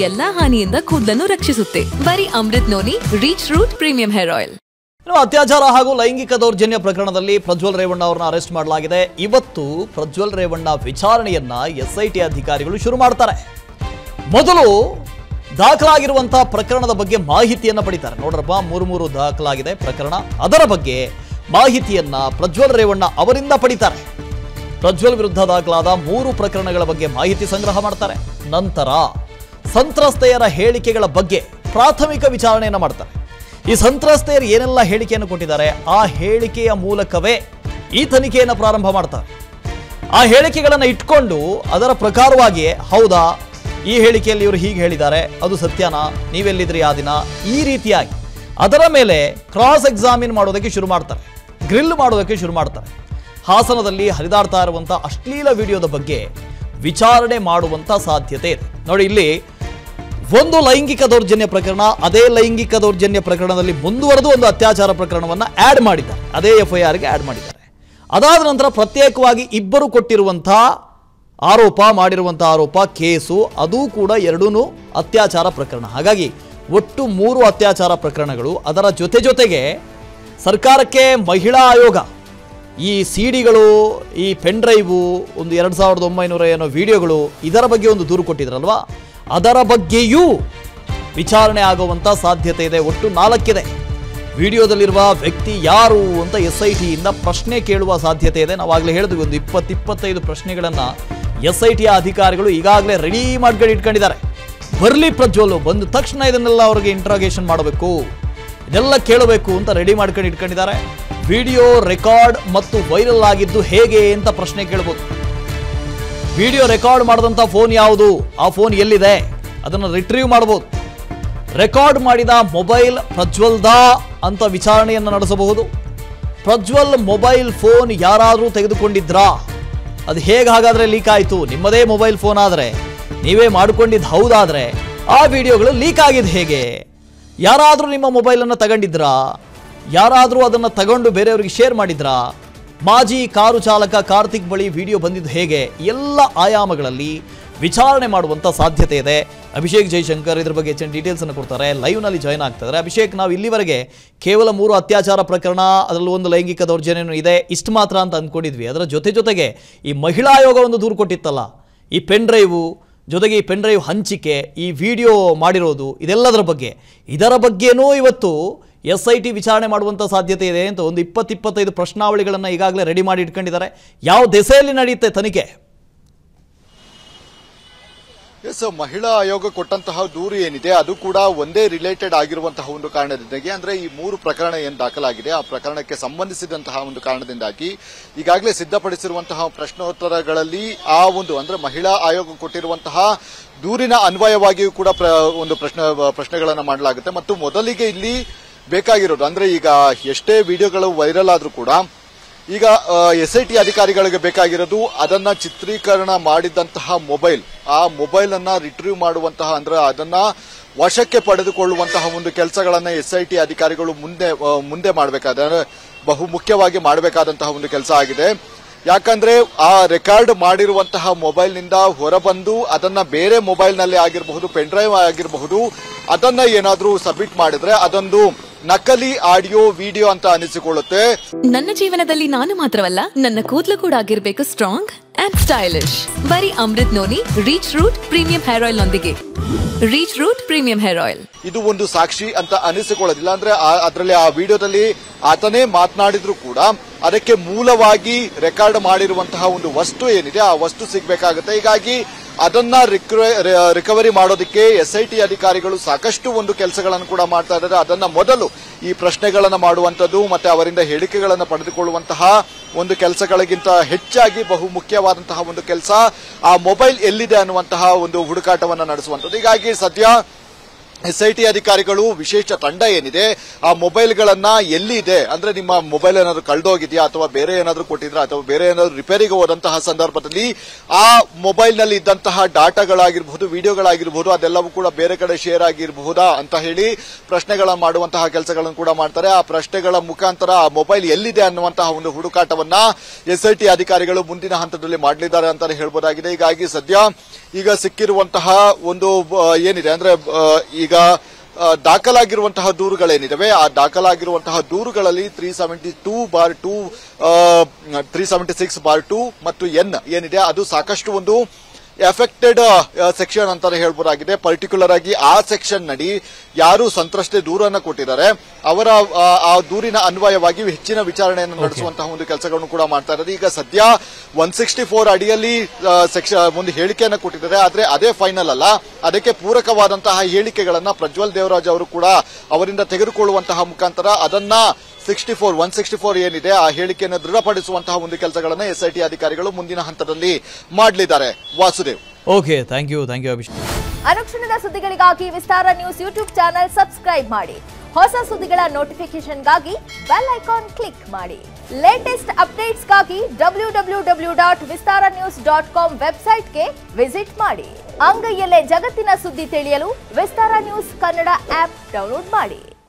ಎಲ್ಲಾ ಹಾನಿಯಿಂದ ಕೂದಲನ್ನು ರಕ್ಷಿಸುತ್ತೆ. ಬರೀ Amrit noni reach root premium hair oil. ಅತ್ಯಾಚಾರ ಹಾಗೂ ಲೈಂಗಿಕ ದೌರ್ಜನ್ಯ ಪ್ರಕರಣದಲ್ಲಿ ಪ್ರಜ್ವಲ್ ರೇವಣ್ಣ ಅವರನ್ನು ಅರೆಸ್ಟ್ ಮಾಡಲಾಗಿದೆ. ಇವತ್ತು ಪ್ರಜ್ವಲ್ ರೇವಣ್ಣ ವಿಚಾರಣೆಯನ್ನ ಎಸ್ಐಟಿ ಅಧಿಕಾರಿಗಳು ಶುರು ಮಾಡ್ತಾರೆ. ಮೊದಲು ದಾಖಲಾಗಿರುವಂತಹ ಪ್ರಕರಣದ ಬಗ್ಗೆ ಮಾಹಿತಿಯನ್ನ ಪಡಿತಾರೆ. ನೋಡ್ರಪ್ಪ, ಮೂರು ದಾಖಲಾಗಿದೆ ಪ್ರಕರಣ, ಅದರ ಬಗ್ಗೆ ಮಾಹಿತಿಯನ್ನ ಪ್ರಜ್ವಲ್ ರೇವಣ್ಣ ಅವರಿಂದ ಪಡಿತಾರೆ. ಪ್ರಜ್ವಲ್ ವಿರುದ್ಧ ದಾಖಲಾದ 3 ಪ್ರಕರಣಗಳ ಬಗ್ಗೆ ಮಾಹಿತಿ ಸಂಗ್ರಹ ಮಾಡ್ತಾರೆ. ನಂತರ ಸಂತ್ರಸ್ತೆಯರ ಹೇಳಿಕೆಗಳ ಬಗ್ಗೆ ಪ್ರಾಥಮಿಕ ವಿಚಾರಣೆಯನ್ನ ಮಾಡ್ತಾರೆ. ಈ ಸಂತ್ರಸ್ತೆಯರು ಏನೆಲ್ಲ ಹೇಳಿಕೆಯನ್ನು ಕೊಟ್ಟಿದ್ದಾರೆ, ಆ ಹೇಳಿಕೆಯ ಮೂಲಕವೇ ಈ ತನಿಖೆಯನ್ನು ಪ್ರಾರಂಭ ಮಾಡ್ತಾರೆ. ಆ ಹೇಳಿಕೆಗಳನ್ನು ಇಟ್ಕೊಂಡು ಅದರ ಪ್ರಕಾರವಾಗಿಯೇ ಹೌದಾ, ಈ ಹೇಳಿಕೆಯಲ್ಲಿ ಇವರು ಹೀಗೆ ಹೇಳಿದ್ದಾರೆ, ಅದು ಸತ್ಯನಾ, ನೀವೆಲ್ಲಿದ್ರಿ ಆ ದಿನ, ಈ ರೀತಿಯಾಗಿ ಅದರ ಮೇಲೆ ಕ್ರಾಸ್ ಎಕ್ಸಾಮಿನ್ ಮಾಡೋದಕ್ಕೆ ಶುರು ಮಾಡ್ತಾರೆ, ಗ್ರಿಲ್ ಮಾಡೋದಕ್ಕೆ ಶುರು ಮಾಡ್ತಾರೆ. ಹಾಸನದಲ್ಲಿ ಹರಿದಾಡ್ತಾ ಇರುವಂಥ ಅಶ್ಲೀಲ ವಿಡಿಯೋದ ಬಗ್ಗೆ ವಿಚಾರಣೆ ಮಾಡುವಂಥ ಸಾಧ್ಯತೆ ಇದೆ. ನೋಡಿ, ಇಲ್ಲಿ ಒಂದು ಲೈಂಗಿಕ ದೌರ್ಜನ್ಯ ಪ್ರಕರಣ, ಅದೇ ಲೈಂಗಿಕ ದೌರ್ಜನ್ಯ ಪ್ರಕರಣದಲ್ಲಿ ಮುಂದುವರೆದು ಒಂದು ಅತ್ಯಾಚಾರ ಪ್ರಕರಣವನ್ನು ಆ್ಯಡ್ ಮಾಡಿದ್ದಾರೆ, ಅದೇ FIRಗೆ ಆ್ಯಡ್ ಮಾಡಿದ್ದಾರೆ. ಅದಾದ ನಂತರ ಪ್ರತ್ಯೇಕವಾಗಿ ಇಬ್ಬರು ಕೊಟ್ಟಿರುವಂತಹ ಮಾಡಿರುವಂತಹ ಆರೋಪ ಕೇಸು, ಅದು ಕೂಡ ಎರಡೂ ಅತ್ಯಾಚಾರ ಪ್ರಕರಣ. ಹಾಗಾಗಿ ಒಟ್ಟು 3 ಅತ್ಯಾಚಾರ ಪ್ರಕರಣಗಳು. ಅದರ ಜೊತೆಗೆ ಸರ್ಕಾರಕ್ಕೆ ಮಹಿಳಾ ಆಯೋಗ ಈ ಸಿಡಿಗಳು, ಈ ಪೆನ್ ಡ್ರೈವು, ಒಂದು 2900 ಏನೋ ವಿಡಿಯೋಗಳು, ಇದರ ಬಗ್ಗೆ ಒಂದು ದೂರು ಕೊಟ್ಟಿದ್ರಲ್ವಾ, ಅದರ ಬಗ್ಗೆಯೂ ವಿಚಾರಣೆ ಆಗುವಂಥ ಸಾಧ್ಯತೆ ಇದೆ. ಒಟ್ಟು 4 ಇದೆ. ವಿಡಿಯೋದಲ್ಲಿರುವ ವ್ಯಕ್ತಿ ಯಾರು ಅಂತ SITಯಿಂದ ಪ್ರಶ್ನೆ ಕೇಳುವ ಸಾಧ್ಯತೆ ಇದೆ. ನಾವಾಗಲೇ ಹೇಳಿದ್ವಿ, ಒಂದು 20-25 ಪ್ರಶ್ನೆಗಳನ್ನು SITಯ ಅಧಿಕಾರಿಗಳು ಈಗಾಗಲೇ ರೆಡಿ ಮಾಡ್ಕೊಂಡು ಇಟ್ಕೊಂಡಿದ್ದಾರೆ. ಬರಲಿ ಪ್ರಜ್ವಲ್, ಬಂದ ತಕ್ಷಣ ಇದನ್ನೆಲ್ಲ ಅವರಿಗೆ ಇಂಟ್ರಾಗೇಷನ್ ಮಾಡಬೇಕು, ಇದೆಲ್ಲ ಕೇಳಬೇಕು ಅಂತ ರೆಡಿ ಮಾಡ್ಕೊಂಡು ಇಟ್ಕೊಂಡಿದ್ದಾರೆ. ವಿಡಿಯೋ ರೆಕಾರ್ಡ್ ಮತ್ತು ವೈರಲ್ ಆಗಿದ್ದು ಹೇಗೆ ಅಂತ ಪ್ರಶ್ನೆ ಕೇಳ್ಬೋದು. ವಿಡಿಯೋ ರೆಕಾರ್ಡ್ ಮಾಡಿದಂಥ ಫೋನ್ ಯಾವುದು, ಆ ಫೋನ್ ಎಲ್ಲಿದೆ, ಅದನ್ನು ರಿಟ್ರೀವ್ ಮಾಡ್ಬೋದು. ರೆಕಾರ್ಡ್ ಮಾಡಿದ ಮೊಬೈಲ್ ಪ್ರಜ್ವಲ್ದಾ ಅಂತ ವಿಚಾರಣೆಯನ್ನು ನಡೆಸಬಹುದು. ಪ್ರಜ್ವಲ್ ಮೊಬೈಲ್ ಫೋನ್ ಯಾರಾದರೂ ತೆಗೆದುಕೊಂಡಿದ್ರಾ, ಅದು ಹೇಗೆ ಹಾಗಾದರೆ ಲೀಕ್ ಆಯಿತು? ನಿಮ್ಮದೇ ಮೊಬೈಲ್ ಫೋನ್ ಆದರೆ, ನೀವೇ ಮಾಡಿಕೊಂಡಿದ್ದು ಹೌದಾದರೆ ಆ ವಿಡಿಯೋಗಳು ಲೀಕ್ ಆಗಿದ್ದು ಹೇಗೆ? ಯಾರಾದರೂ ನಿಮ್ಮ ಮೊಬೈಲನ್ನು ತಗೊಂಡಿದ್ರಾ? ಯಾರಾದರೂ ಅದನ್ನು ತಗೊಂಡು ಬೇರೆಯವರಿಗೆ ಶೇರ್ ಮಾಡಿದ್ರಾ? ಮಾಜಿ ಕಾರು ಚಾಲಕ ಕಾರ್ತಿಕ್ ಬಳಿ ವಿಡಿಯೋ ಬಂದಿದ್ದು ಹೇಗೆ? ಎಲ್ಲ ಆಯಾಮಗಳಲ್ಲಿ ವಿಚಾರಣೆ ಮಾಡುವಂಥ ಸಾಧ್ಯತೆ ಇದೆ. ಅಭಿಷೇಕ್ ಜೈಶಂಕರ್ ಇದ್ರ ಬಗ್ಗೆ ಹೆಚ್ಚಿನ ಡೀಟೇಲ್ಸನ್ನು ಕೊಡ್ತಾರೆ, ಲೈವ್ನಲ್ಲಿ ಜಾಯ್ನ್ ಆಗ್ತಿದ್ದಾರೆ. ಅಭಿಷೇಕ್, ನಾವು ಇಲ್ಲಿವರೆಗೆ ಕೇವಲ 3 ಅತ್ಯಾಚಾರ ಪ್ರಕರಣ, ಅದರಲ್ಲಿ ಒಂದು ಲೈಂಗಿಕ ದೌರ್ಜನ್ಯನೂ ಇದೆ, ಇಷ್ಟು ಮಾತ್ರ ಅಂತ ಅಂದ್ಕೊಂಡಿದ್ವಿ. ಅದರ ಜೊತೆಗೆ ಈ ಮಹಿಳಾ ಆಯೋಗ ಒಂದು ದೂರು ಕೊಟ್ಟಿತ್ತಲ್ಲ, ಈ ಪೆನ್ ಡ್ರೈವು ಜೊತೆಗೆ ಈ ಪೆನ್ ಡ್ರೈವ್ ಹಂಚಿಕೆ, ಈ ವಿಡಿಯೋ ಮಾಡಿರೋದು, ಇದೆಲ್ಲದರ ಬಗ್ಗೆ, ಇದರ ಬಗ್ಗೆನೂ ಇವತ್ತು SIT ವಿಚಾರಣೆ ಮಾಡುವಂಥ ಸಾಧ್ಯತೆ ಇದೆ ಅಂತ ಒಂದು 20-25 ಪ್ರಶ್ನಾವಳಿಗಳನ್ನು ಈಗಾಗಲೇ ರೆಡಿ ಮಾಡಿ ಇಟ್ಕೊಂಡಿದ್ದಾರೆ. ಯಾವ ದೆಸೆಯಲ್ಲಿ ನಡೆಯುತ್ತೆ ತನಿಖೆ? ಎಸ್, ಮಹಿಳಾ ಆಯೋಗ ಕೊಟ್ಟಂತಹ ದೂರು ಏನಿದೆ ಅದು ಕೂಡ ಒಂದೇ ರಿಲೇಟೆಡ್ ಆಗಿರುವಂತಹ ಒಂದು ಕಾರಣದಿಂದಾಗಿ, ಅಂದ್ರೆ ಈ 3 ಪ್ರಕರಣ ಏನು ದಾಖಲಾಗಿದೆ ಆ ಪ್ರಕರಣಕ್ಕೆ ಸಂಬಂಧಿಸಿದಂತಹ ಒಂದು ಕಾರಣದಿಂದಾಗಿ ಈಗಾಗಲೇ ಸಿದ್ಧಪಡಿಸಿರುವಂತಹ ಪ್ರಶ್ನೋತ್ತರಗಳಲ್ಲಿ ಆ ಒಂದು ಅಂದ್ರೆ ಮಹಿಳಾ ಆಯೋಗ ಕೊಟ್ಟಿರುವಂತಹ ದೂರಿನ ಅನ್ವಯವಾಗಿಯೂ ಕೂಡ ಒಂದು ಪ್ರಶ್ನೆಗಳನ್ನು ಮಾಡಲಾಗುತ್ತೆ. ಮತ್ತು ಮೊದಲಿಗೆ ಇಲ್ಲಿ ಬೇಕಾಗಿರೋದು ಅಂದ್ರೆ ಈಗ ಎಷ್ಟೇ ವಿಡಿಯೋಗಳು ವೈರಲ್ ಆದ್ರೂ ಕೂಡ ಈಗ SIT ಅಧಿಕಾರಿಗಳಿಗೆ ಬೇಕಾಗಿರೋದು ಅದನ್ನ ಚಿತ್ರೀಕರಣ ಮಾಡಿದಂತಹ ಮೊಬೈಲ್, ಆ ಮೊಬೈಲ್ ಅನ್ನ ರಿಟ್ರೀವ್ ಮಾಡುವಂತಹ ಅಂದ್ರೆ ಅದನ್ನ ವಶಕ್ಕೆ ಪಡೆದುಕೊಳ್ಳುವಂತಹ ಒಂದು ಕೆಲಸಗಳನ್ನ SIT ಅಧಿಕಾರಿಗಳು ಮುಂದೆ ಮಾಡಬೇಕಾದ್ರೆ ಬಹು ಮುಖ್ಯವಾಗಿ ಮಾಡಬೇಕಾದಂತಹ ಒಂದು ಕೆಲಸ ಆಗಿದೆ. ಯಾಕಂದ್ರೆ ಆ ರೆಕಾರ್ಡ್ ಮಾಡಿರುವಂತಹ ಮೊಬೈಲ್ ನಿಂದ ಹೊರಬಂದು ಅದನ್ನ ಬೇರೆ ಮೊಬೈಲ್ ನಲ್ಲಿ ಆಗಿರಬಹುದು, ಪೆನ್ ಡ್ರೈವ್ ಆಗಿರಬಹುದು, ಅದನ್ನ ಏನಾದ್ರೂ ಸಬ್ಮಿಟ್ ಮಾಡಿದ್ರೆ ಅದೊಂದು ನಕಲಿ ಆಡಿಯೋ ವಿಡಿಯೋ ಅಂತ ಅನಿಸಿಕೊಳ್ಳುತ್ತೆ. ನನ್ನ ಜೀವನದಲ್ಲಿ ನಾನು ಮಾತ್ರವಲ್ಲ, ನನ್ನ ಕೂದಲು ಕೂಡ ಆಗಿರ್ಬೇಕು ಸ್ಟ್ರಾಂಗ್ ಅಂಡ್ ಸ್ಟೈಲಿಶ್. ಬರೀ Amrit noni reach root premium hair oil ನೊಂದಿಗೆ. Reach root premium hair oil ಇದು ಒಂದು ಸಾಕ್ಷಿ ಅಂತ ಅನಿಸಿಕೊಳ್ಳೋದಿಲ್ಲ. ಅಂದ್ರೆ ಅದರಲ್ಲಿ ಆ ವಿಡಿಯೋದಲ್ಲಿ ಆತನೇ ಮಾತನಾಡಿದ್ರು ಕೂಡ ಅದಕ್ಕೆ ಮೂಲವಾಗಿ ರೆಕಾರ್ಡ್ ಮಾಡಿರುವಂತಹ ಒಂದು ವಸ್ತು ಏನಿದೆ ಆ ವಸ್ತು ಸಿಗಬೇಕಾಗುತ್ತೆ. ಹೀಗಾಗಿ ಅದನ್ನ ರಿಕವರಿ ಮಾಡೋದಕ್ಕೆ SIT ಅಧಿಕಾರಿಗಳು ಸಾಕಷ್ಟು ಒಂದು ಕೆಲಸಗಳನ್ನು ಕೂಡ ಮಾಡ್ತಾ ಇದ್ದಾರೆ. ಅದನ್ನ ಮೊದಲು ಈ ಪ್ರಶ್ನೆಗಳನ್ನು ಮಾಡುವಂತದ್ದು ಮತ್ತೆ ಅವರಿಂದ ಹೇಳಿಕೆಗಳನ್ನು ಪಡೆದುಕೊಳ್ಳುವಂತಹ ಒಂದು ಕೆಲಸಗಳಿಗಿಂತ ಹೆಚ್ಚಾಗಿ ಬಹು ಮುಖ್ಯವಾದಂತಹ ಒಂದು ಕೆಲಸ ಆ ಮೊಬೈಲ್ ಎಲ್ಲಿದೆ ಅನ್ನುವಂತಹ ಒಂದು ಹುಡುಕಾಟವನ್ನು ನಡೆಸುವಂತದ್ದು. ಹೀಗಾಗಿ ಸದ್ಯ SIT ಅಧಿಕಾರಿಗಳು ವಿಶೇಷ ತಂಡ ಏನಿದೆ ಆ ಮೊಬೈಲ್ಗಳನ್ನ ಎಲ್ಲಿದೆ ಅಂದ್ರೆ ನಿಮ್ಮ ಮೊಬೈಲ್ ಏನಾದ್ರು ಕಳೆದೋಗಿದೆಯಾ ಅಥವಾ ಬೇರೆ ಏನಾದ್ರು ಕೊಟ್ಟಿದ್ರಾ ಅಥವಾ ಬೇರೆ ಏನಾದ್ರು ರಿಪೇರಿಗೆ ಹೋದಂತಹ ಸಂದರ್ಭದಲ್ಲಿ ಆ ಮೊಬೈಲ್ ನಲ್ಲಿ ಇದ್ದಂತಹ ಡಾಟಾಗಳಾಗಿರಬಹುದು ವಿಡಿಯೋಗಳಾಗಿರಬಹುದು ಅದೆಲ್ಲವೂ ಕೂಡ ಬೇರೆ ಕಡೆ ಶೇರ್ ಆಗಿರಬಹುದಾ ಅಂತ ಹೇಳಿ ಪ್ರಶ್ನೆಗಳ ಮಾಡುವಂತಹ ಕೆಲಸಗಳನ್ನು ಕೂಡ ಮಾಡ್ತಾರೆ. ಆ ಪ್ರಶ್ನೆಗಳ ಮುಖಾಂತರ ಆ ಮೊಬೈಲ್ ಎಲ್ಲಿದೆ ಅನ್ನುವಂತಹ ಒಂದು ಹುಡುಕಾಟವನ್ನ SIT ಅಧಿಕಾರಿಗಳು ಮುಂದಿನ ಹಂತದಲ್ಲಿ ಮಾಡಲಿದ್ದಾರೆ ಅಂತಾನೆ ಹೇಳ್ಬೋದಾಗಿದೆ. ಹೀಗಾಗಿ ಸದ್ಯ ಈಗ ಸಿಕ್ಕಿರುವಂತಹ ಒಂದು ಏನಿದೆ ಅಂದ್ರೆ ಈಗ ದಾಖಲಾಗಿರುವಂತಹ ದೂರುಗಳೇನಿದಾವೆ ಆ ದಾಖಲಾಗಿರುವಂತಹ ದೂರುಗಳಲ್ಲಿ 372/2 376/2 ಮತ್ತು N ಏನಿದೆ ಅದು ಸಾಕಷ್ಟು ಒಂದು ಎಫೆಕ್ಟೆಡ್ ಸೆಕ್ಷನ್ ಅಂತಾನೆ ಹೇಳ್ಬೋದಾಗಿದೆ. ಪರ್ಟಿಕ್ಯುಲರ್ ಆಗಿ ಆ ಸೆಕ್ಷನ್ ನಡಿ ಯಾರು ಸಂತ್ರಸ್ತೆ ದೂರನ್ನ ಕೊಟ್ಟಿದ್ದಾರೆ ಅವರ ಆ ದೂರಿನ ಅನ್ವಯವಾಗಿ ಹೆಚ್ಚಿನ ವಿಚಾರಣೆಯನ್ನು ನಡೆಸುವಂತಹ ಒಂದು ಕೆಲಸಗಳನ್ನು ಕೂಡ ಮಾಡ್ತಾ ಇದ್ದಾರೆ. ಈಗ ಸದ್ಯ 164 ಅಡಿಯಲ್ಲಿ ಒಂದು ಹೇಳಿಕೆಯನ್ನು ಕೊಟ್ಟಿದ್ದಾರೆ. ಆದ್ರೆ ಅದೇ ಫೈನಲ್ ಅಲ್ಲ, ಅದಕ್ಕೆ ಪೂರಕವಾದಂತಹ ಹೇಳಿಕೆಗಳನ್ನ ಪ್ರಜ್ವಲ್ ದೇವರಾಜ್ ಅವರು ಕೂಡ ಅವರಿಂದ ತೆಗೆದುಕೊಳ್ಳುವಂತಹ ಮುಖಾಂತರ ಅದನ್ನ 164 ಏನಿದೆ ಆ ಹೇಳಿಕೆಯನ್ನು ದೃಢಪಡಿಸುವಂತಹ ಒಂದು ಕೆಲಸಗಳನ್ನು SIT ಅಧಿಕಾರಿಗಳು ಮುಂದಿನ ಹಂತದಲ್ಲಿ ಮಾಡಲಿದ್ದಾರೆ. Vasudev. Okay, thank you Abhishek. ಅನುಕ್ಷಣದ ಸುದ್ದಿಗಳಿಗಾಗಿ Vistara news YouTube channel subscribe ಮಾಡಿ. ಹೊಸ ಸುದ್ದಿಗಳ ನೋಟಿಫಿಕೇಶನ್ಗಾಗಿ ಬೆಲ್ ಐಕಾನ್ ಕ್ಲಿಕ್ ಮಾಡಿ. ಲೇಟೆಸ್ಟ್ ಅಪ್ಡೇಟ್ಸ್ಗಾಗಿ www.vistaranews.com ವೆಬ್ಸೈಟ್ಗೆ ವಿಸಿಟ್ ಮಾಡಿ. ಅಂಗೈಯಲ್ಲೇ ಜಗತ್ತಿನ ಸುದ್ದಿ ತಿಳಿಯಲು Vistara news Kannada app download ಮಾಡಿ.